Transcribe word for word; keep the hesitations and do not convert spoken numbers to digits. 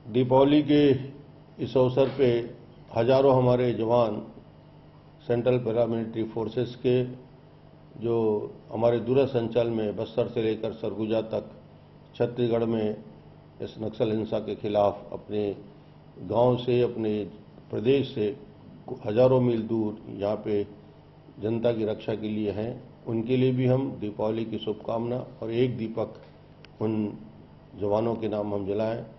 दीपावली के इस अवसर पे हजारों हमारे जवान सेंट्रल पैरामिलिट्री फोर्सेस के जो हमारे दूरसंचार में बस्तर से लेकर सरगुजा तक छत्तीसगढ़ में इस नक्सल हिंसा के खिलाफ अपने गांव से, अपने प्रदेश से हजारों मील दूर यहाँ पे जनता की रक्षा के लिए हैं, उनके लिए भी हम दीपावली की शुभकामना और एक दीपक उन जवानों के नाम हम जलाएं।